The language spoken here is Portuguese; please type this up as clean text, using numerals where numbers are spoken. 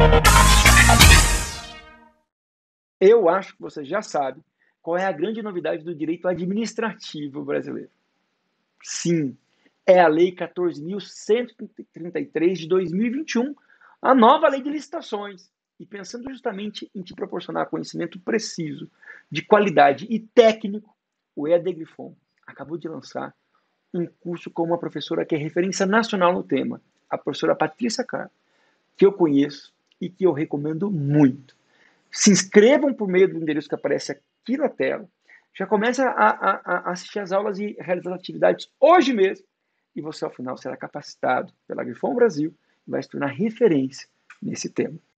Eu acho que você já sabe qual é a grande novidade do direito administrativo brasileiro. Sim, é a Lei 14.133 de 2021, a nova lei de licitações. E pensando justamente em te proporcionar conhecimento preciso, de qualidade e técnico, o EAD-Grifon acabou de lançar um curso com uma professora que é referência nacional no tema, a professora Patrícia Carr, que eu conheço e que eu recomendo muito. Se inscrevam por meio do endereço que aparece aqui na tela. Já começa a assistir às aulas e realizar as atividades hoje mesmo. E você, ao final, será capacitado pela Grifon Brasil e vai se tornar referência nesse tema.